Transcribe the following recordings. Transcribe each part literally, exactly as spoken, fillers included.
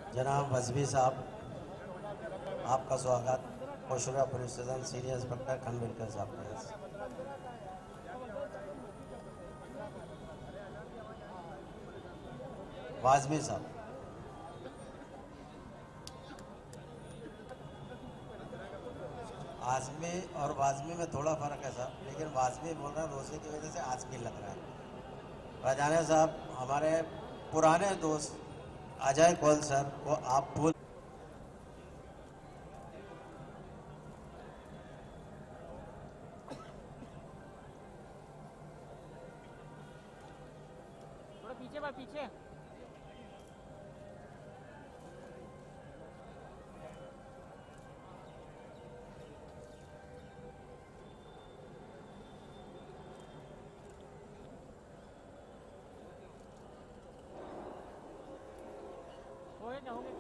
जनाब वज़वी साहब, आपका स्वागत पोशुरा police station senior inspector Khanvilkar साहब के यहाँ से। वाज़मी साहब, आज़मी और वाज़मी में थोड़ा फ़र्क है साहब, लेकिन वाज़मी बोल रहा है रोज़े की वजह से आज़मी लग रहा है। राजाने साहब, हमारे पुराने दोस्त अजय कौल सर को आप भूल थोड़ा पीछे बा पीछे हो गए क्या हो गए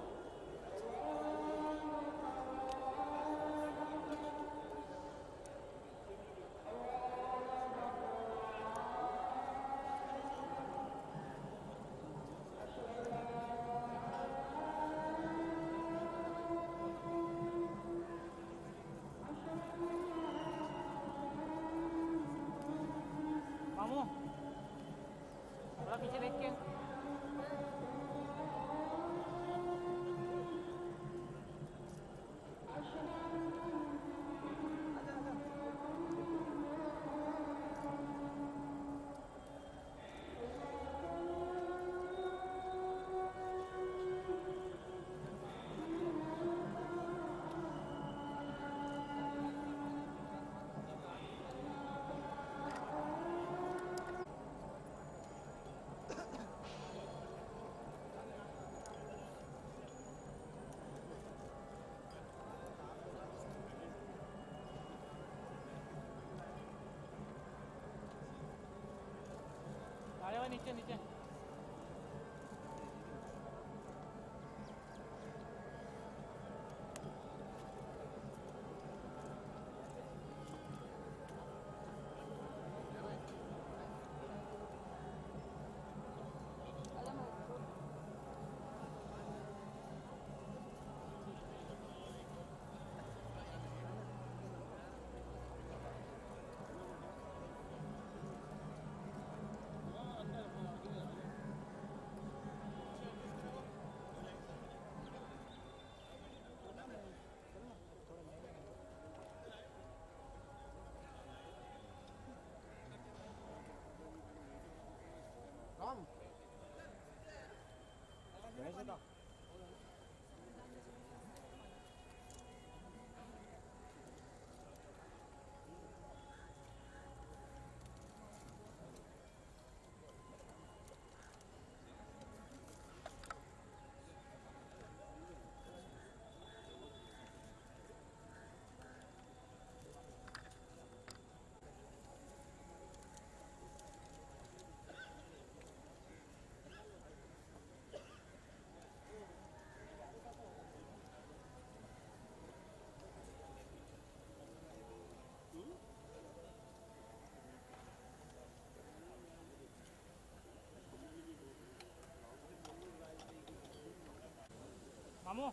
मामू थोड़ा पीछे देख के अरे वो नीचे नीचे राम मामू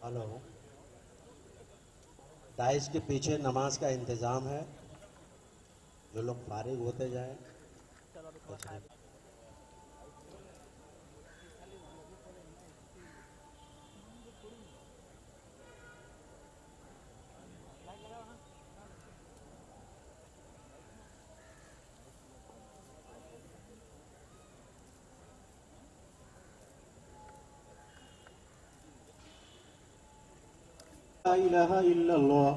हेलो, दाइश के पीछे नमाज का इंतज़ाम है, जो लोग फारिग होते जाएं। कुछ नहीं। ला इलाहा इल्लल्लाह।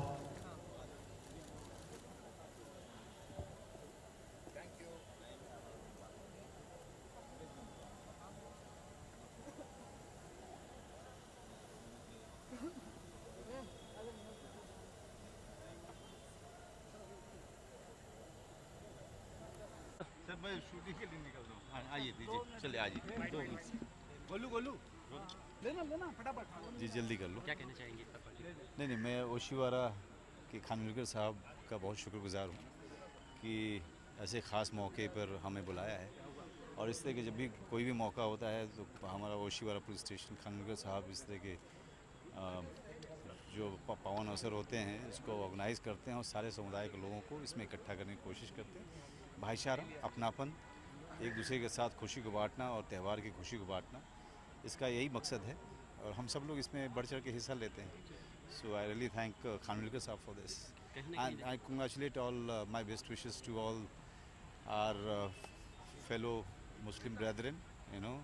सर मैं शूटिंग के लिए निकल रहा हूँ। हाँ आइए दीजिए, चलिए आइए। दो मिनट गोलू गोलू लेना लेना फटाफट। जी जल्दी कर लो। क्या कहना चाहेंगे? नहीं नहीं, मैं ओशिवारा के खानविलकर साहब का बहुत शुक्रगुजार हूँ कि ऐसे ख़ास मौके पर हमें बुलाया है, और इस तरह के जब भी कोई भी मौका होता है तो हमारा ओशिवारा पुलिस स्टेशन खानविलकर साहब इस तरह के आ, जो पावन अवसर होते हैं इसको ऑर्गेनाइज़ करते हैं और सारे समुदाय के लोगों को इसमें इकट्ठा करने की कोशिश करते हैं। भाईचारा, अपनापन, एक दूसरे के साथ खुशी को बांटना और त्यौहार की खुशी को बांटना, इसका यही मकसद है और हम सब लोग इसमें बढ़ चढ़ के हिस्सा लेते हैं। So I really thank Khanvilkar साहब for this and I congratulate all my best wishes to all our fellow Muslim brethren, you know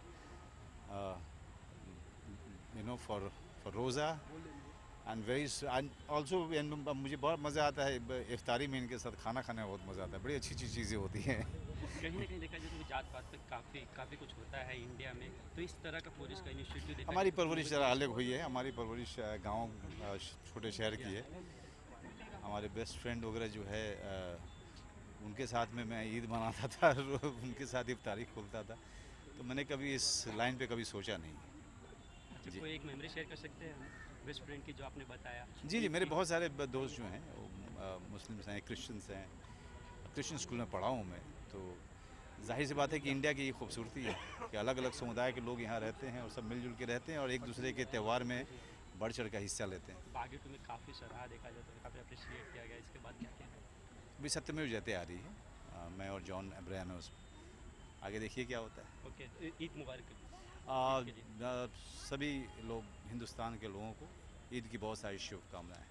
you know for for roza and very and also मुझे बहुत मज़ा आता है इफ्तारी में इनके साथ खाना खाने में बहुत मज़ा आता है। बड़ी अच्छी अच्छी चीज़ें होती हैं। कहीं ना कहीं देखा जाए तो जात पात पे काफ़ी काफ़ी कुछ होता है इंडिया में, तो इस तरह का पुलिस का इनिशिएटिव देखा हमारी परवरिश ज़रा अलग हुई है। हमारी परवरिश गांव छोटे शहर की है। हमारे बेस्ट फ्रेंड वगैरह जो है उनके साथ में मैं ईद मनाता था, उनके साथ इफ्तारी खोलता था, तो मैंने कभी इस लाइन पे कभी सोचा नहीं। अच्छा, कोई एक मेमोरी शेयर कर सकते हैं बेस्ट फ्रेंड की जो आपने बताया? जी जी, मेरे बहुत सारे दोस्त जो हैं मुस्लिम्स हैं, क्रिश्चियंस हैं। क्रिश्चियन स्कूल में पढ़ा हूँ मैं, तो जाहिर सी बात है कि इंडिया की ये खूबसूरती है कि अलग अलग समुदाय के लोग यहाँ रहते हैं और सब मिलजुल के रहते हैं और एक दूसरे के त्यौहार में बढ़ चढ़ का हिस्सा लेते हैं। बागी टू में काफ़ी सराहा देखा जाता है, काफ़ी अप्रिशिएट किया गया, इसके बाद क्या कहना है? अभी सत्यमेव जयते आ रही है, आ, मैं और जॉन अब्राहम है उसमें। आगे देखिए क्या होता है। ओके, ईद मुबारक। आ, सभी लोग, हिंदुस्तान के लोगों को ईद की बहुत सारी शुभकामनाएँ।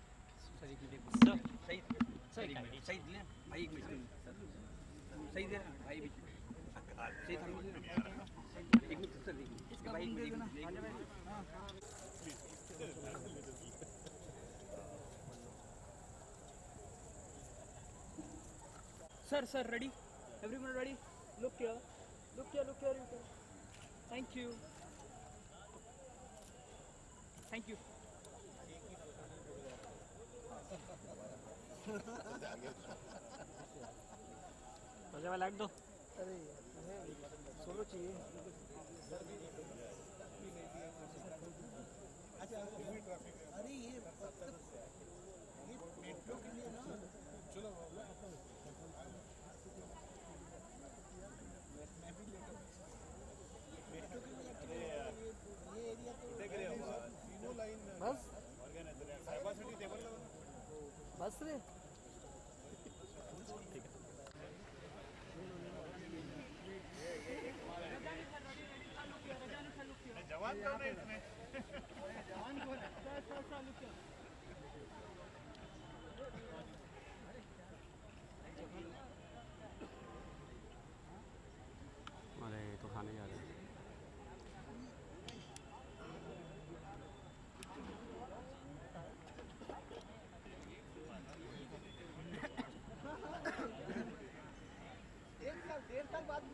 Sir, sir, ready? Everyone ready? Look here. Look here, look here, look here. Thank you. Thank you. बजा लाइट दो। अरे सोलो चाहिए। अरे ये मेट्रो के लिए ना, चलो मैं भी लेकर मेट्रो के लिए ये एरिया तो तीनों लाइन बस साइबर सिटी टेबल बस रे। जवान कौन है इसमें? जवान कौन है? अरे तो खाने जा रहे हैं। एक साल डेढ़ साल बाद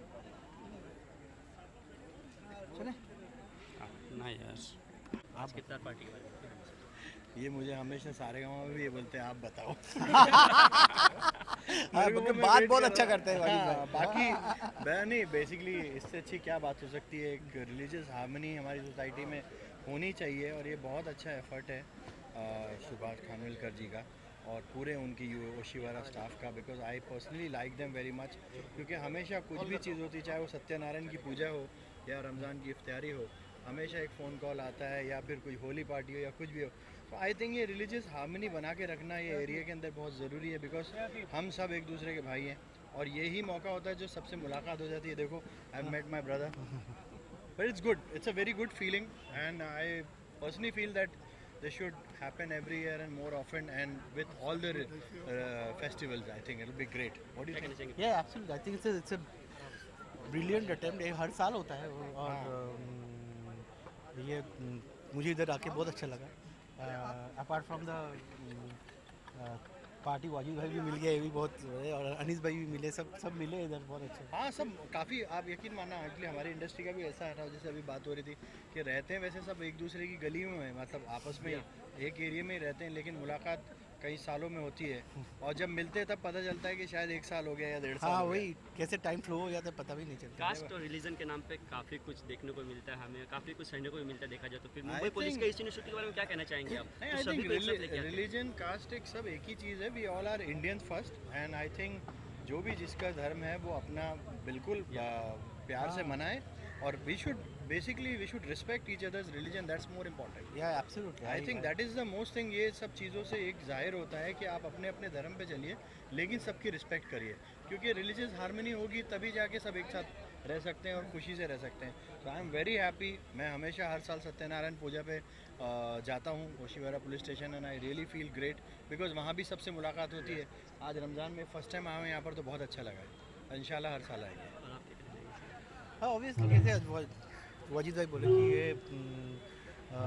चले ना यार, आज कितना पार्टी के बारे में? ये मुझे हमेशा सारे गाँव में भी ये बोलते हैं, आप बताओ। हाँ, बात बहुत अच्छा करते हैं हाँ, बाकी मैं नहीं, बेसिकली इससे अच्छी क्या बात हो सकती है। एक रिलीजियस हार्मनी हमारी सोसाइटी में होनी चाहिए और ये बहुत अच्छा एफर्ट है सुभाष खानविलकर जी का और पूरे उनकी ओशिवारा स्टाफ का, because I personally like them very much. क्योंकि हमेशा कुछ भी चीज़ होती, चाहे वो सत्यनारायण की पूजा हो या रमज़ान की इफ्तारी हो, हमेशा एक फ़ोन कॉल आता है या फिर कोई होली पार्टी हो या कुछ भी हो। तो आई थिंक ये रिलीजियस हार्मनी बना के रखना ये एरिया के अंदर बहुत ज़रूरी है, बिकॉज हम सब एक दूसरे के भाई हैं और यही मौका होता है जो सबसे मुलाकात हो जाती है। देखो, I met my brother, but it's good, it's a very good feeling and I personally feel that this should happen every year and more often, and with all the uh, festivals. I think it'll be great. What do you think? Yeah, absolutely. I think it's a it's a brilliant attempt. ये हर साल होता है वो, और अम, ये अम, मुझे इधर आके बहुत अच्छा लगा। Apart from the party, Wajid भाई भी मिल गए, ये भी बहुत, और अनीस भाई भी मिले, सब सब मिले इधर, बहुत अच्छे। हाँ, सब काफ़ी, आप यकीन मानना, एक्चुअली हमारी इंडस्ट्री का भी ऐसा है, जैसे अभी बात हो रही थी कि रहते हैं वैसे सब एक दूसरे की गलियों में, मतलब आपस में एक एरिया में ही रहते हैं, लेकिन मुलाकात कई सालों में होती है और जब मिलते हैं तब पता चलता है कि शायद एक साल हो गया या डेढ़ साल। हाँ, वही कैसे टाइम फ्लो हो जाता है पता भी नहीं चलता। कास्ट और रिलीजन के नाम पे काफ़ी कुछ देखने को मिलता है, हमें काफ़ी कुछ सहने को भी मिलता है देखा जाए तो। फिर मुंबई पुलिस के इस इनिशिएटिव के बारे में क्या कहना चाहेंगे आप? नहीं, आई थिंक रिलीजन, कास्ट एक सब एक ही चीज़ है। We all are Indians first, and I think जो भी जिसका धर्म है वो अपना बिल्कुल प्यार से मनाए, और we should basically we should respect each others religion, that's more important. Yeah absolutely, I think that is the most thing. ये सब चीज़ों से एक जाहिर होता है कि आप अपने अपने धर्म पे चलिए, लेकिन सबकी रिस्पेक्ट करिए, क्योंकि रिलीजियस हार्मनी होगी तभी जाके सब एक साथ रह सकते हैं और खुशी से रह सकते हैं। तो आई एम वेरी हैप्पी। मैं हमेशा हर साल सत्यनारायण पूजा पे uh, जाता हूँ Oshiwara police station, and I really feel great, because वहाँ भी सबसे मुलाकात होती है। आज रमज़ान में फर्स्ट टाइम आए हैं यहाँ पर, तो बहुत अच्छा लगा है। इंशाल्लाह हर साल आएंगे। हाँ, ऑब्वियसली कैसे वाजिद भाई बोले कि ये आ,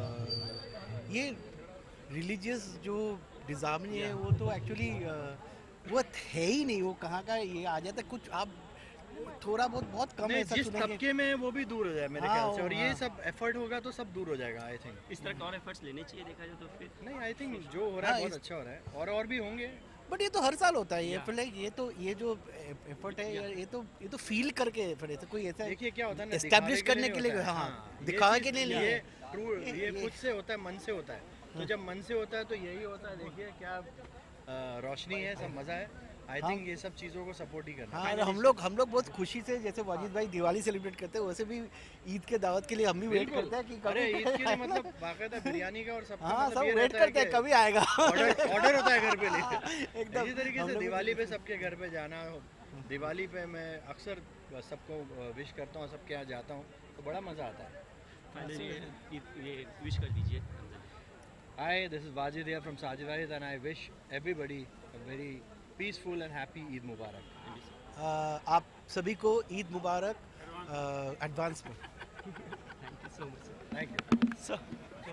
ये रिलीजियस जो डिज़ार्मनी है वो तो एक्चुअली वो है ही नहीं, वो कहाँ का ये आ जाता है कुछ, आप थोड़ा बहुत बहुत कम ऐसा जिस सुनेंगे। तबके में वो भी दूर हो जाए मेरे हाँ, ख्याल से, और ये हाँ। सब एफर्ट होगा तो सब दूर हो जाएगा। आई थिंक इस तरह के और एफर्ट्स लेने चाहिए देखा जाए तो। फिर नहीं, आई थिंक जो हो रहा है हाँ, बहुत इस- अच्छा हो रहा है, और और भी होंगे। बट ये तो हर साल होता है ये, फिर लाइक ये तो ये जो एफर्ट है ये ये तो ये तो फील करके, फिर ऐसा कोई ऐसा देखिए क्या होता है ना, एस्टैब्लिश दिखावे करने के लिए, नहीं होता है। हाँ, ये दिखावे चीज़- के लिए नहीं ये है। ट्रू, ये- ये ये- खुद से होता है, मन से होता है। तो जब मन से होता है तो यही होता है। देखिए क्या अ, रोशनी है, सब मजा है। आई थिंक ये सब चीज़ों को सपोर्ट ही करना हाँ, है। और हम लोग हम लोग बहुत खुशी से, जैसे वाजिद भाई दिवाली सेलिब्रेट करते हैं, वैसे भी ईद के दावत के लिए हम भी वेट बिल्कुल। करते हैं कि अरे कभी ईद के लिए मतलब बाकायदा बिरयानी का और सबका हाँ, मतलब सब ये वेट रहता है करते हैं कि कभी आएगा। ऑर्डर ऑर्डर होता है घर पे लिए। एकदम इसी तरीके हम से लोग भी दिवाली पे खुशी से- सबके घर पे जाना, दिवाली पे मैं अक्सर सबको विश करता हूँ, सबके यहाँ जाता हूँ, तो बड़ा मज़ा आता है। फाइनली ये विश कर दीजिए। Hi, this is Wajid here from Sajid Wahid, and I wish everybody a very peaceful and happy Eid Mubarak. आ, आप सभी को ईद मुबारक एडवांस में। Thank you so much sir. Thank you. Sir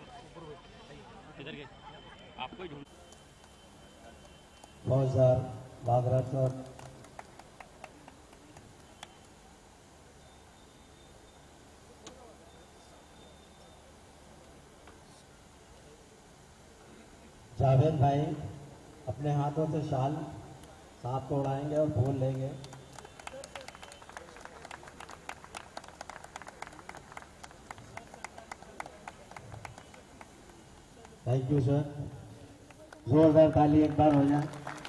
इधर गए आपको ही ढूंढ फौजदार बागरत और जावेद भाई अपने हाथों से शाल सांप को उड़ाएंगे और फूल लेंगे। थैंक यू सर, जोरदार ताली एक बार हो जाए।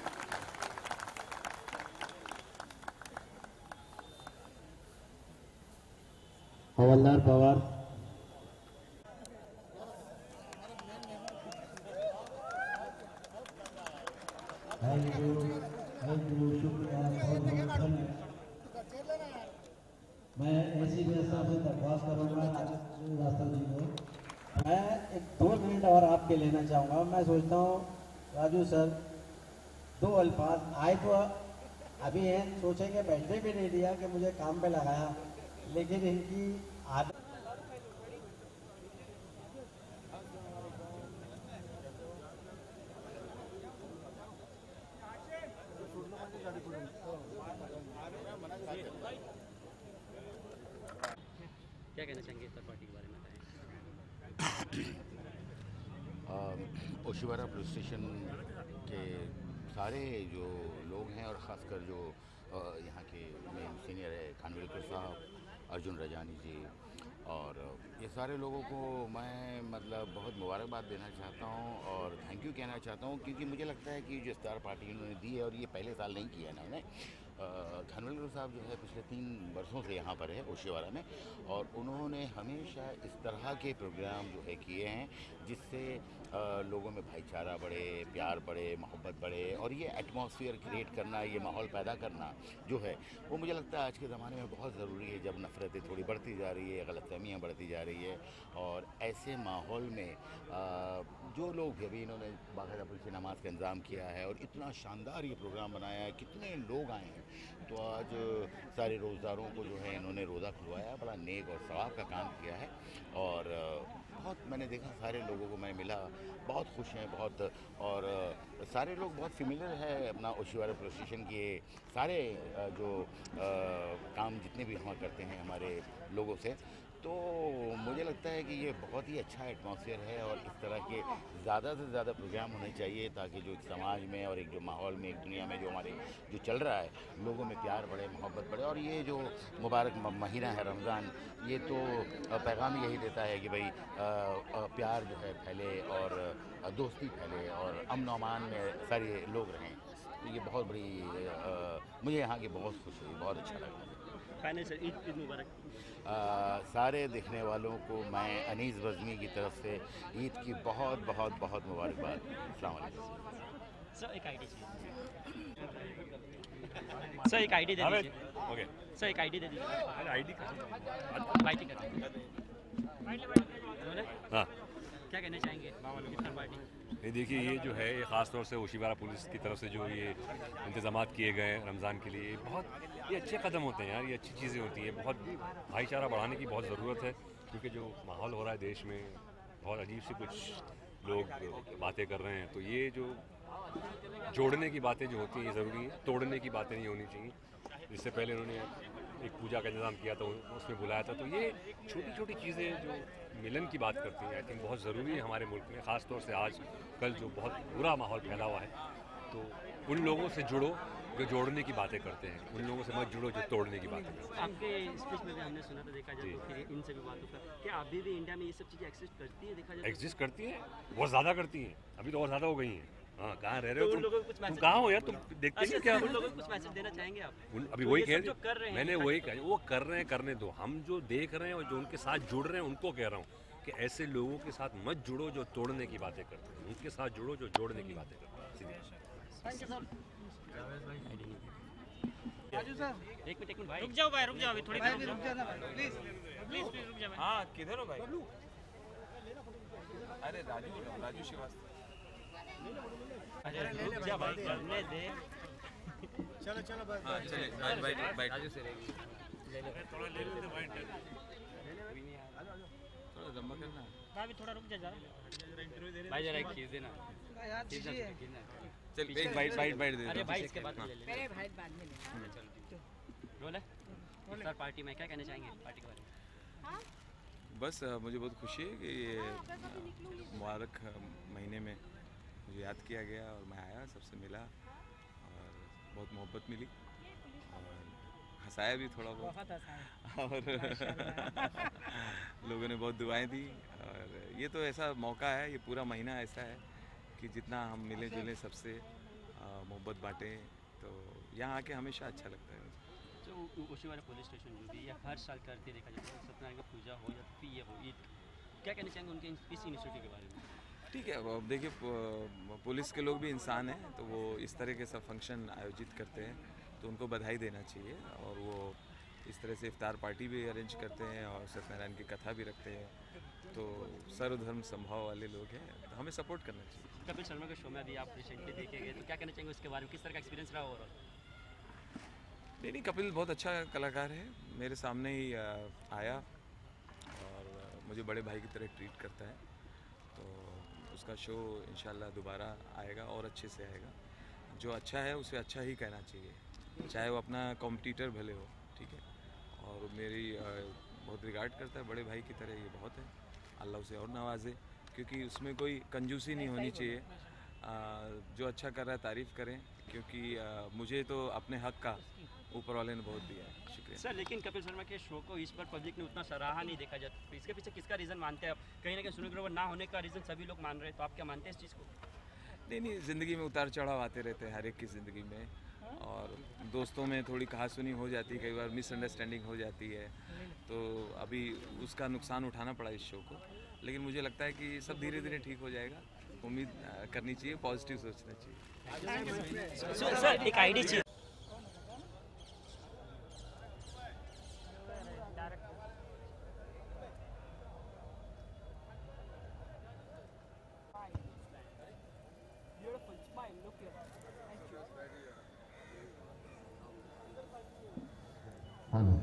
हवलदार Pawar, thank you, thank you, शुक्रिया, बहुत बहुत धन्यवाद। मैं ऐसी व्यवस्था से दरख्वास्त करूँगा रास्ता जी को, मैं एक दो मिनट और आपके लेना चाहूँगा। मैं सोचता हूँ राजू सर दो अल्फाज आए तो अभी हैं, सोचेंगे बैठने भी नहीं दिया कि मुझे काम पे लगाया, लेकिन इनकी आदत क्या कहना चाहेंगे इस पार्टी के बारे में बताएं। ओशीवारा पुलिस स्टेशन के सारे जो लोग हैं, और ख़ासकर जो अ, यहाँ के मेन सीनियर है खानविलकर साहब, अर्जुन रजानी जी, और ये सारे लोगों को मैं मतलब बहुत मुबारकबाद देना चाहता हूँ और थैंक यू कहना चाहता हूँ, क्योंकि मुझे लगता है कि जो इफ्तार पार्टी इन्होंने दी है, और ये पहले साल नहीं किया है ना उन्हें, खानविलकर साहब जो है पिछले तीन वर्षों से यहाँ पर है ओशिवारा में, और उन्होंने हमेशा इस तरह के प्रोग्राम जो है किए हैं जिससे लोगों में भाईचारा बढ़े, प्यार बढ़े, मोहब्बत बढ़े, और ये एटमॉस्फेयर क्रिएट करना, ये माहौल पैदा करना जो है वो मुझे लगता है आज के ज़माने में बहुत ज़रूरी है, जब नफ़रतें थोड़ी बढ़ती जा रही है, गलतफ़हमियाँ बढ़ती जा रही है। और ऐसे माहौल में जो लोग भी, अभी इन्होंने बाकायदा पुलिस नमाज का इंतज़ाम किया है और इतना शानदार ये प्रोग्राम बनाया है, कितने लोग आए हैं। तो आज सारे रोज़दारों को जो है इन्होंने रोज़ा खुलवाया, बड़ा नेक और सवाब का काम किया है। और बहुत मैंने देखा सारे लोगों को मैं मिला, बहुत खुश हैं बहुत, और सारे लोग बहुत फेमिलियर है अपना ओशिवारा पुलिस स्टेशन के सारे जो आ, काम जितने भी हम करते हैं हमारे लोगों से। तो मुझे लगता है कि ये बहुत ही अच्छा एटमॉस्फेयर है और इस तरह के ज़्यादा से ज़्यादा प्रोग्राम होने चाहिए, ताकि जो एक समाज में और एक जो माहौल में, एक दुनिया में जो हमारे जो चल रहा है, लोगों में प्यार बढ़े, मोहब्बत बढ़े। और ये जो मुबारक महीना है रमज़ान, ये तो पैगाम यही देता है कि भाई प्यार जो है फैले और दोस्ती फैले और अमन अमान में सारे लोग रहें। तो ये बहुत बड़ी आ, मुझे यहाँ की बहुत खुशी हुई, बहुत अच्छा लगा। फाइनल सर, ईद ईद मुबारक। सारे देखने वालों को मैं अनीस बज़मी की तरफ से ईद की बहुत बहुत बहुत मुबारकबाद। अस्सलाम वालेकुम। सर एक आईडी चाहिए। सर एक आईडी दे दीजिए। ओके सर एक आईडी दे दीजिए। अरे आईडी का बाइट कर हाँ क्या कहना चाहेंगे इफ्तार पार्टी? नहीं, देखिए ये जो है ये ख़ास तौर से ओशिवारा पुलिस की तरफ से जो ये इंतज़ामात किए गए हैं रमज़ान के लिए, बहुत ये अच्छे कदम होते हैं यार, ये अच्छी चीज़ें होती हैं। बहुत भाईचारा बढ़ाने की बहुत ज़रूरत है, क्योंकि जो माहौल हो रहा है देश में, बहुत अजीब सी कुछ लोग बातें कर रहे हैं। तो ये जो जोड़ने की बातें जो होती हैं ये ज़रूरी है, तोड़ने की बातें नहीं होनी चाहिए। इससे पहले उन्होंने एक पूजा का इंतज़ाम किया था, उसमें बुलाया था। तो ये छोटी छोटी चीज़ें जो मिलन की बात करती हैं, आई थिंक बहुत ज़रूरी है हमारे मुल्क में, ख़ास तौर से आज कल जो बहुत बुरा माहौल फैला हुआ है। तो उन लोगों से जुड़ो जो जोड़ने की बातें करते हैं, उन लोगों से मत जुड़ो जो तोड़ने की बातें करते हैं। आपके स्पीच में भी हमने सुना था, देखा जाए तो फिर इन सभी बातों पर क्या अभी भी इंडिया में ये सब चीज़ें एक्सिस्ट करती है? देखा जाए एग्जिस्ट करती हैं, बहुत ज़्यादा करती हैं, अभी तो और ज़्यादा हो गई हैं। हाँ, कहाँ रह रहे हो तो तुम? उन लोगों को कुछ तुम मैसेज कहाँ हो यार? तुम देखते नहीं क्या? उन लोगों को कुछ मैसेज देना चाहेंगे आप? उन, अभी तो वही ये कह सब जो कर रहे हैं, मैंने वही कहा, वो कर रहे हैं, करने दो। हम जो देख रहे हैं और जो उनके साथ जुड़ रहे हैं उनको कह रहा हूँ कि ऐसे लोगों के साथ मत जुड़ो जो तोड़ने की बातें करते हैं, उनके साथ जुड़ो जो जोड़ने की बातें करते हैं। राजू सर एक मिनट एक मिनट भाई, रुक जाओ भाई, रुक जाओ अभी थोड़ी भाई देर भी रुक जाना भाई प्लीज प्लीज प्लीज रुक जाओ भाई। हाँ किधर हो भाई? अरे राजू राजू श्रीवास्तव। अरे रुक जा भाई, करने दे। चलो चलो बस हाँ चले बैठ बैठ बैठ राजू से थोड़ा लंबा करना। भाई थोड़ा रुक जा जरा भाई जरा एक चीज़ देना। यार दीजिए चल एक बाइट बाइट बाइट दे अरे दो। भाई इसके बाद ले लेंगे। मेरे भाई बाद में ले। रोल है इफ्तार पार्टी में क्या कहना चाहेंगे पार्टी के बारे में? बस अ, मुझे बहुत खुशी है कि ये मुबारक अ, महीने में मुझे याद किया गया और मैं आया, सबसे मिला और बहुत मोहब्बत मिली और हंसाया भी थोड़ा बहुत, बहुत आसान और लोगों ने बहुत दुआएं दी। और ये तो ऐसा मौका है, ये पूरा महीना ऐसा है कि जितना हम मिले जुले सबसे अ, मोहब्बत बांटें, तो यहाँ आके हमेशा अच्छा लगता है मुझे। जो ओशिवारा पुलिस स्टेशन जो भी या हर साल करते देखा जाता है, सत्यनारायण का पूजा हो या फिर ये हो ईद, क्या कहना चाहेंगे उनके इस इनिशिएटिव के बारे में? ठीक है, अब देखिए प- पुलिस के लोग भी इंसान हैं, तो वो इस तरह के सब फंक्शन आयोजित करते हैं, तो उनको बधाई देना चाहिए। और वो इस तरह से इफ्तार पार्टी भी अरेंज करते हैं और सत्यनारायण की कथा भी रखते हैं, तो सर्वधर्म संभाव वाले लोग हैं, तो हमें सपोर्ट करना चाहिए। कपिल शर्मा के शो में अभी आप रिसेंटली देखे गए, तो क्या कहना चाहेंगे उसके बारे में? किस तरह का एक्सपीरियंस रहा ओवरऑल? नहीं नहीं, कपिल बहुत अच्छा कलाकार है, मेरे सामने ही आ, आया और आ, मुझे बड़े भाई की तरह ट्रीट करता है, तो उसका शो इंशाल्लाह दोबारा आएगा और अच्छे से आएगा। जो अच्छा है उसे अच्छा ही कहना चाहिए, चाहे वो अपना कॉम्पिटिटर भले हो, ठीक है। और मेरी आ, बहुत रिगार्ड करता है, बड़े भाई की तरह, ये बहुत है। अल्लाह उसे और नवाजे, क्योंकि उसमें कोई कंजूसी नहीं होनी चाहिए। आ, जो अच्छा कर रहा है तारीफ़ करें, क्योंकि आ, मुझे तो अपने हक़ का ऊपर वाले ने बहुत दिया है। शुक्रिया सर, लेकिन कपिल शर्मा के शो को इस पर पब्लिक ने उतना सराहा नहीं देखा जाता, तो इसके पीछे किसका रीज़न मानते हैं आप? कहीं ना कहीं सुनो ग्रोवर ना होने का रीज़न सभी लोग मान रहे हैं, तो आप क्या मानते हैं इस चीज़ को? नहीं नहीं, ज़िंदगी में उतार चढ़ाव आते रहते हैं हर एक की ज़िंदगी में, और दोस्तों में थोड़ी कहासुनी हो जाती है, कई बार मिसअंडरस्टैंडिंग हो जाती है, तो अभी उसका नुकसान उठाना पड़ा इस शो को। लेकिन मुझे लगता है कि सब धीरे धीरे ठीक हो जाएगा। उम्मीद अ, करनी चाहिए, पॉजिटिव सोचना चाहिए। सर सर, एक आईडी चाहिए। हेलो।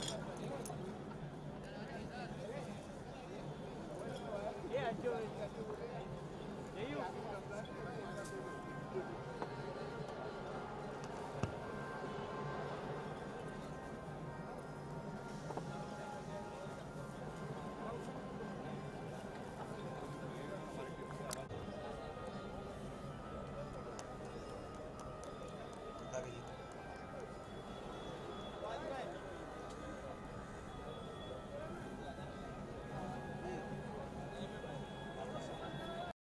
Yeah,